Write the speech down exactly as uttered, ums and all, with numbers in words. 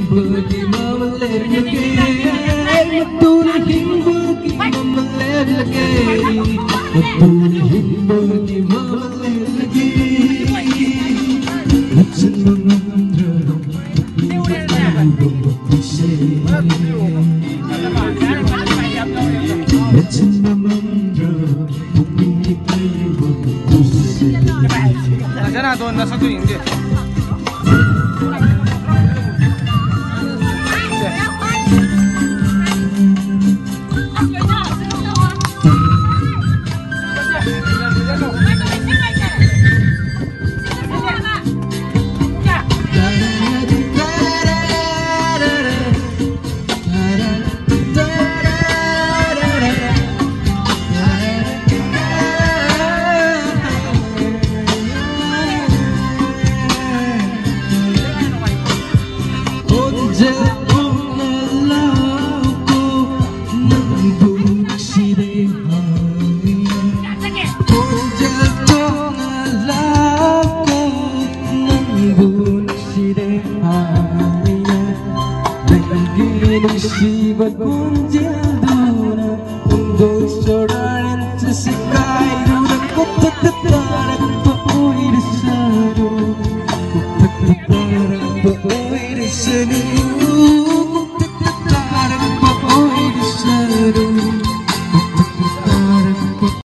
himbagi mamaler lagi, matulay himbagi mamaler lagi, matulay himbagi mamaler lagi. Let's remember let's remember Sana doon nasa tuwing din. Sibat kunjilduna untuk soraran sesekai duna kota tetarak boi desaru kota tetarak boi desaru